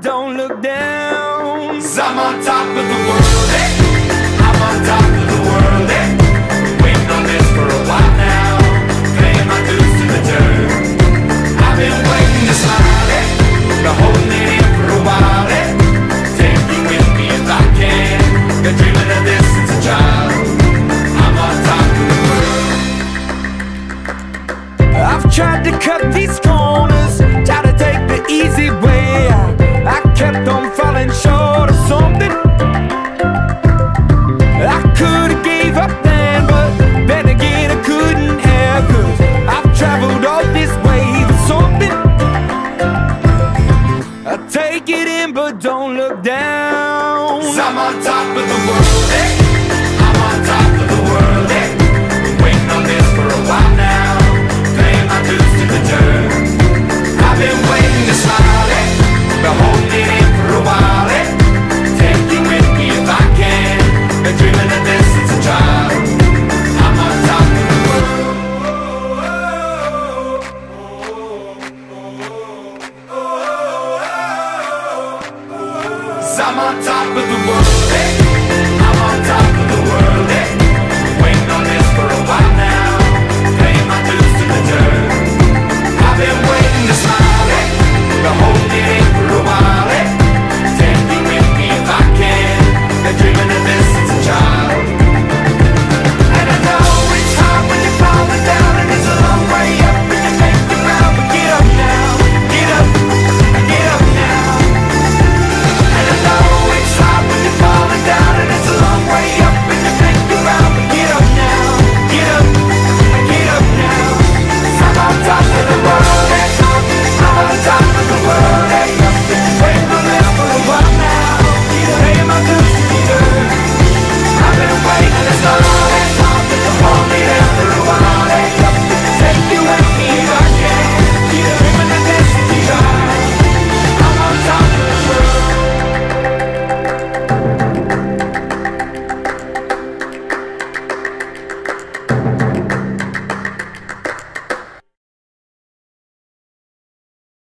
but don't look down. 'Cause I'm on top of the world, eh? I'm on top of the world, eh? Waiting on this for a while now, paying my dues to the dirt. I've been waiting to smile, eh? Been holding it in for a while, eh? Take you with me if I can. Been dreaming of this since a child. I'm on top of the world. I've tried to cut these corners, tried to take the easy way. I kept on falling short of something. I could've gave up then, but then again I couldn't have. 'Cause I've traveled all this way for something. I take it in, but don't look down. 'Cause I'm on top of the world, eh? I'm on top of the world, eh? Been waiting on this for a while now, paying my dues to the dirt. I've been waiting to smile, eh? Been holding it in for a while, eh? Take you with me if I can. Been dreaming of this since a child. I'm on top of the world. 'Cause I'm on top of the world, eh? I'm on top of the world, eh?